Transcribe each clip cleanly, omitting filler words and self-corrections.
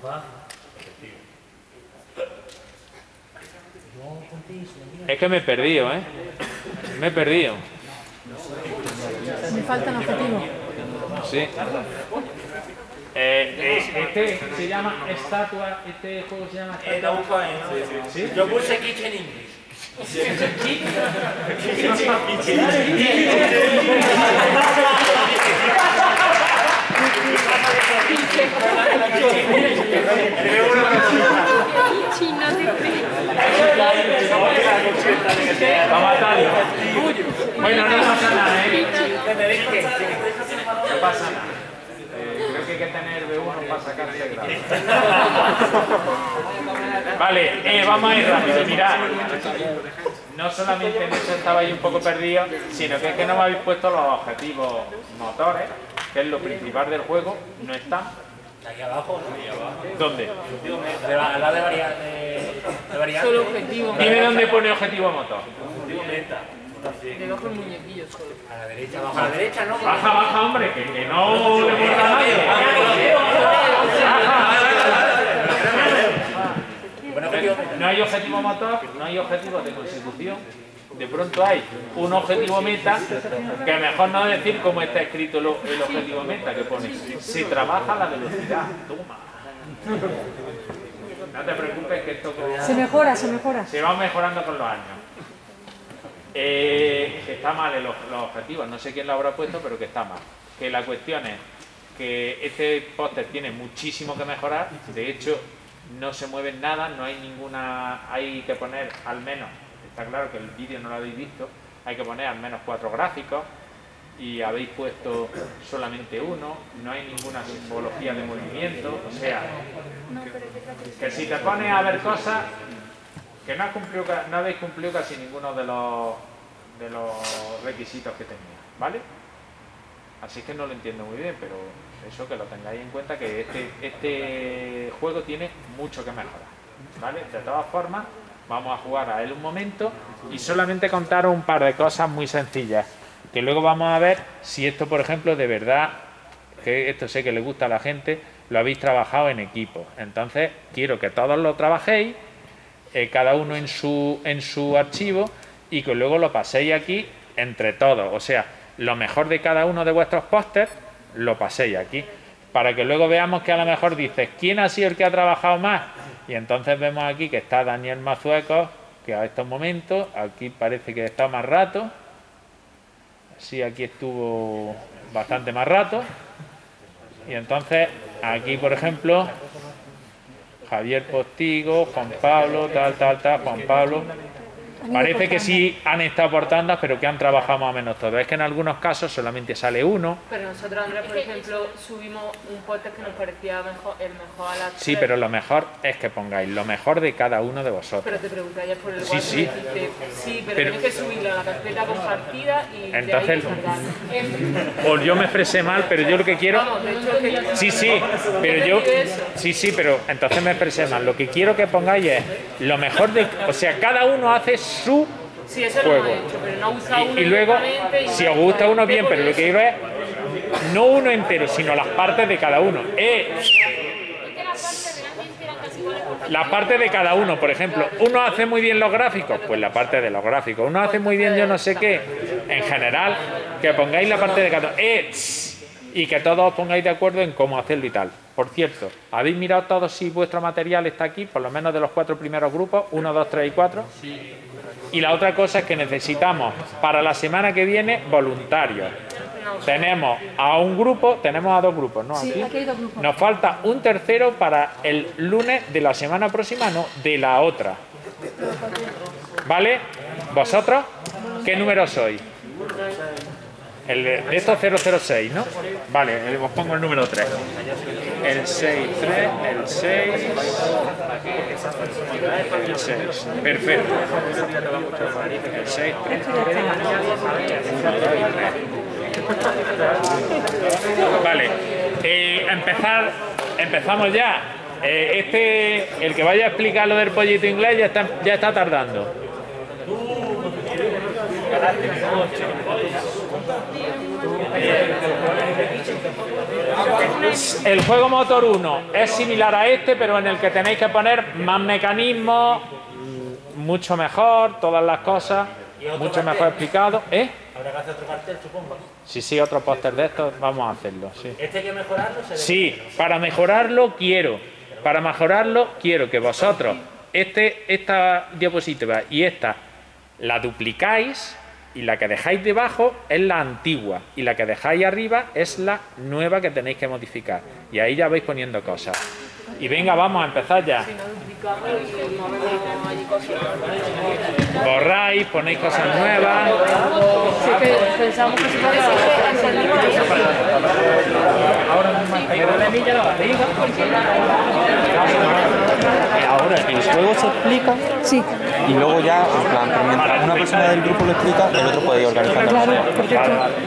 Es que me he perdido, ¿eh? Me he perdido. Me faltan objetivos. Sí. Este se llama estatua. Este juego se llama estatua. ¿Sí? Yo puse Kitchen English. Vamos a matarlo. Bueno, no pasa nada, ¿eh? No pasa nada. Creo que hay que tener B1 para sacarse grado. Vale, vamos a ir rápido. Mirad, no solamente en eso estaba ahí un poco perdido, sino que es que no me habéis puesto los objetivos motores, que es lo principal del juego, no están. Aquí abajo, ¿no? Aquí abajo. ¿Dónde? Al lado de variantes. Solo objetivo. Dime dónde pone objetivo motor. Objetivo meta. Debajo el muñequillo solo. A la derecha, abajo. A la derecha, ¿no? Baja, baja, hombre, que no le muerda a nadie. No hay objetivo motor, no hay objetivo de consecución. De pronto hay un objetivo meta, que mejor no decir cómo está escrito el objetivo meta, que pone se trabaja la velocidad. Toma. No te preocupes que esto Se mejora, se mejora. se va mejorando con los años. Está mal los objetivos, no sé quién lo habrá puesto, pero que está mal. Que la cuestión es que este póster tiene muchísimo que mejorar, de hecho no se mueve nada, no hay ninguna, hay que poner al menos, está claro que el vídeo no lo habéis visto, hay que poner al menos 4 gráficos y habéis puesto solamente uno, no hay ninguna simbología de movimiento, o sea, que si te pones a ver cosas que no habéis cumplido casi ninguno de los requisitos que tenía, ¿vale? Así que no lo entiendo muy bien, pero eso que lo tengáis en cuenta, que este juego tiene mucho que mejorar, ¿vale? De todas formas, vamos a jugar a él un momento y solamente contaros un par de cosas muy sencillas, que luego vamos a ver si esto, por ejemplo, de verdad, que esto sé que le gusta a la gente, lo habéis trabajado en equipo. Entonces, quiero que todos lo trabajéis, cada uno en su archivo, y que luego lo paséis aquí entre todos, o sea, lo mejor de cada uno de vuestros pósters lo paséis aquí, para que luego veamos que a lo mejor dices ¿quién ha sido el que ha trabajado más? Y entonces vemos aquí que está Daniel Mazuecos, que a estos momentos, aquí parece que está más rato, sí, aquí estuvo bastante más rato, y entonces aquí por ejemplo Javier Postigo, Juan Pablo, tal, Juan Pablo. Parece que sí han estado por tandas, pero que han trabajado más o menos todo. Es que en algunos casos solamente sale uno. Pero nosotros, Andrés, por ejemplo, subimos un póster que nos parecía el mejor a la... Sí, pero lo mejor es que pongáis lo mejor de cada uno de vosotros. Pero te preguntarías por el Sí, WhatsApp, sí. dijiste, sí, pero tienes que subirlo a la carpeta compartida y Entonces, de ahí descargar. o yo me expresé mal, pero yo lo que quiero... Vamos, de hecho, que Sí, pero yo... Sí, pero entonces me expresé mal. Lo que quiero que pongáis es lo mejor de... O sea, cada uno hace su sí, eso juego. lo hemos hecho, pero no usa uno Y luego, directamente y si no os gusta uno bien, por pero lo eso. que quiero es no uno entero, sino las partes de cada uno. La parte de cada uno, por ejemplo, uno hace muy bien los gráficos, pues la parte de los gráficos. Uno hace muy bien yo no sé qué, en general, que pongáis la parte de cada uno. Y que todos os pongáis de acuerdo en cómo hacerlo y tal. Por cierto, ¿habéis mirado todos si vuestro material está aquí? Por lo menos de los 4 primeros grupos, 1, 2, 3 y 4. Sí. Y la otra cosa es que necesitamos para la semana que viene voluntarios. Tenemos a un grupo, tenemos a 2 grupos, ¿no? Sí, aquí hay 2 grupos. Nos falta un tercero para el lunes de la semana próxima, no, de la otra. ¿Vale? ¿Vosotros? ¿Qué número sois? El de estos 006, ¿no? Vale, os pongo el número 3. El 6, 3, el 6. El 6. Perfecto. El 6, 3. 1, 2 y 3. Vale. Empezamos ya. El que vaya a explicar lo del pollito inglés ya está tardando. El juego motor 1 es similar a este, pero en el que tenéis que poner más mecanismos, mucho mejor, todas las cosas, mucho mejor explicado. Habrá que hacer otro cartel, supongo. Sí, otro póster de estos, vamos a hacerlo, sí. ¿Este hay que mejorarlo? Sí, para mejorarlo quiero que vosotros esta diapositiva y esta la duplicáis, y la que dejáis debajo es la antigua y la que dejáis arriba es la nueva que tenéis que modificar, y ahí ya vais poniendo cosas. Y venga, vamos a empezar ya. Borráis, ponéis cosas nuevas. Sí, que pensamos que se puede hacer Ahora el juego se explica, Sí, y luego ya, en plan, mientras una persona del grupo lo explica, el otro puede ir organizando. claro, perfecto.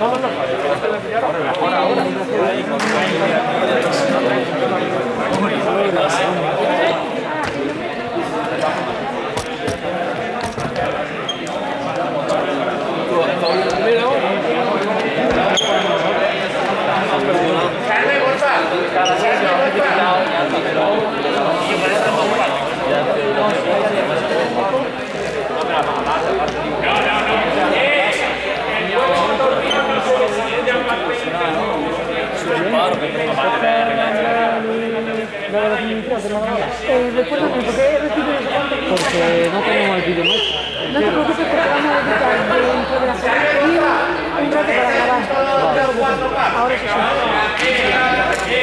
Porque no tenemos el vídeo más. No te preocupes porque vamos a dedicar dentro de la semana un rato para grabar. No te preocupes. Ahora sí.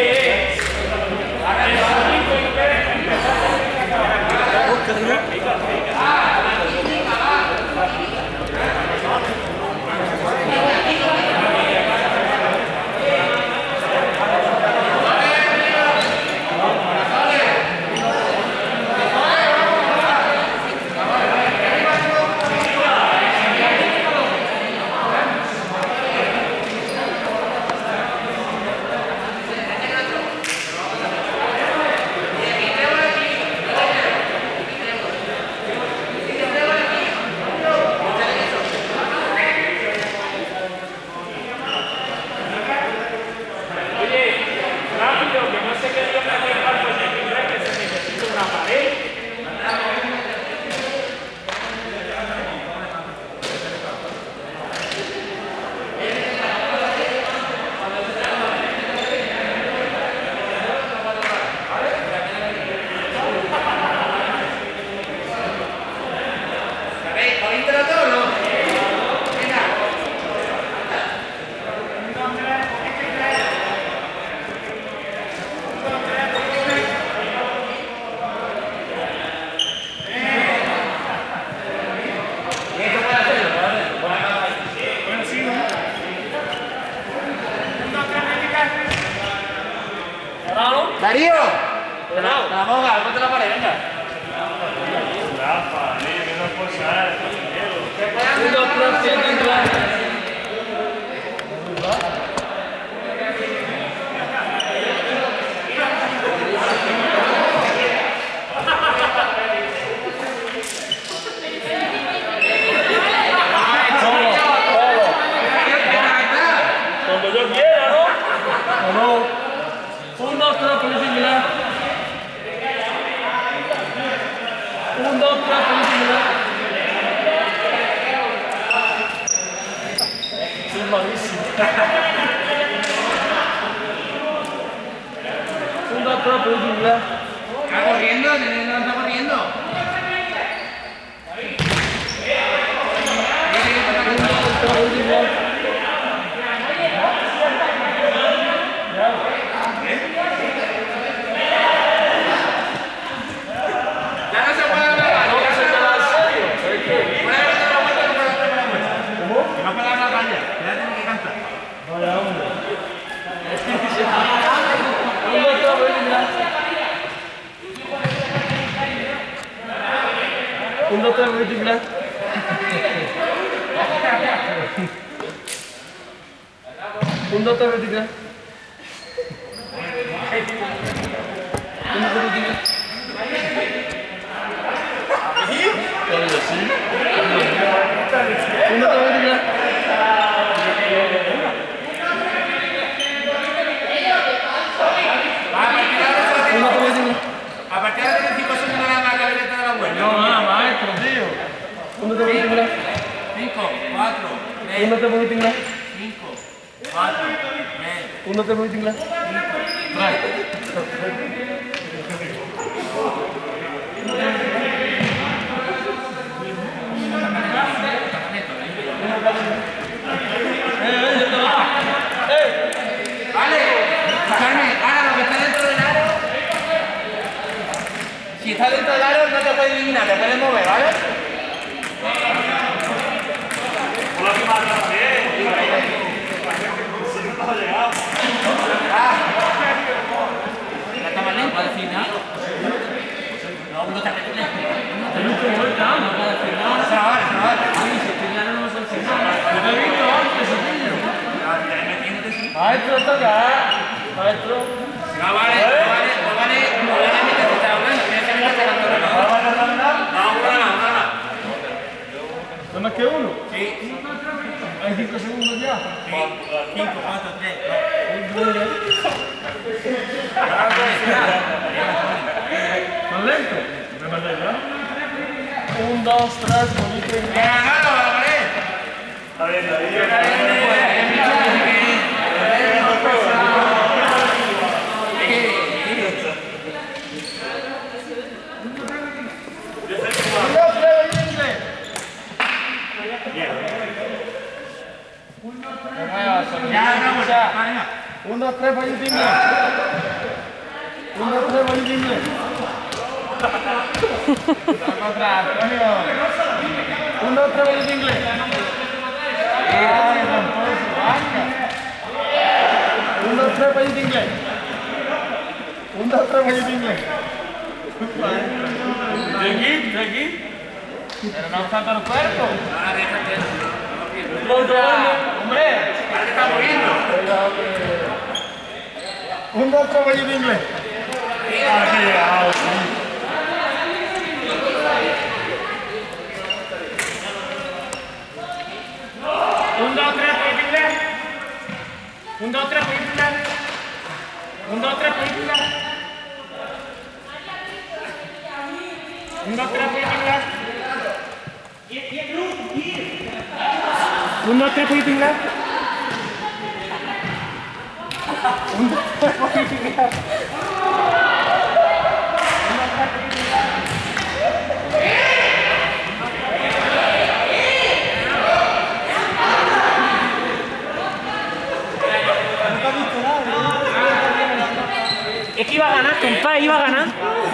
¡Darío! La monga, ponte la pared, venga. Cuando yo quiera, ¿no? ¿O no? 1, 2, 3, película. 1, 2, 3, película. Es malísimo. 1, 2, 3, película. ¿Está corriendo? ¿No está corriendo? 1, 2, 3, película. Un otro múltiple. Un otro múltiple. Un otro múltiple. Un otro múltiple. poquito inglés. A partir de 5 segundos nada más que habéis dado la vuelta. No, nada, maestro, tío. ¿Dónde te poquito inglés? 5, 4, 3, ¿Dónde te poquito inglés? 5, 4, 3, ¿Dónde te poquito inglés? 5. Vale, Carmen, ahora lo que está dentro del aro. Si está dentro del aro no te puedes eliminar, te puedes mover, ¿vale? ¿Ya está más lento? ¿Al final? No, no te apetece. No puedo decir nada. Se va, se va. Sí, si estoy claro no sé si nada. Yo te he visto antes, tío. Maestro, está acá. Maestro. No vale, no vale mientras te está hablando, tienes que mientras te cantando. No, una. ¿No más que uno? Sí. ¿Hay 5 segundos ya? 5, 4, 3, 2. ¿Más lento? ¿Me mandáis ya? 1, 2, 3, bonito inglés. ¡Ganalo, vale! A ver, Ya, 1, 2, 3, bonito inglés. 1, 2, 3, bonito inglés. Otra, Antonio. 1, 2, 3, bonito inglés. Ay, Ramposo, vaca. 1, 2, 3, bonito inglés. 1, 2, 3, bonito inglés. ¿De aquí? Pero no está todo el cuerpo. ¡Hombre! ¡Ahora te está moviendo! 1, 2, 3, bonito inglés. Aquí llegado, sí. 1, 2, 3, bonito inglés. 1, 2, 3, bonito inglés. 1, 2, 3, bonito inglés. 1, 2, 3, bonito inglés. 1, 2, 3, bonito inglés. 1, 2, 3, bonito inglés. Es que iba a ganar, compadre, iba a ganar.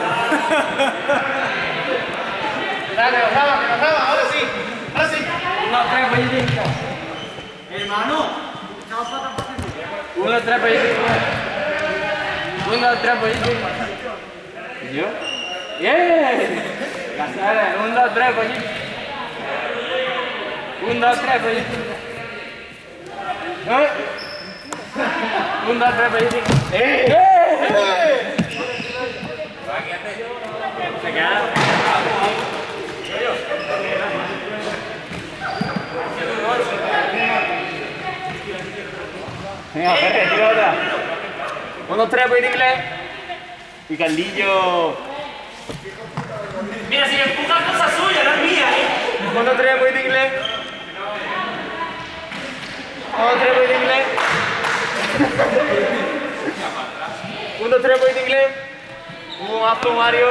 Dale, que nos daba, ahora sí. Ahora sí. 1, 3, bonito inglés. Hermano. 1, 3, bonito inglés. 1, 3, bonito inglés. ¿Yo? ¡Bien! Casara, 1, 2, 3, bonito. 1, 2, 3, bonito. 1, 2, 3, bonito. Se queda. Venga, Ferre, tira otra. 1, 2, 3, bonito inglés. Y Carlillo. Mira, si me empujas cosa suya, no es mía, 1, 2, 3, bonito inglés. 1, 2, 3, bonito inglés. 1, 2, 3, bonito inglés. Un afro Mario.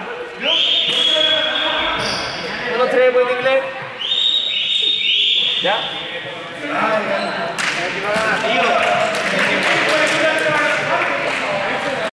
1, 2, 3, bonito inglés. Ya. Tío.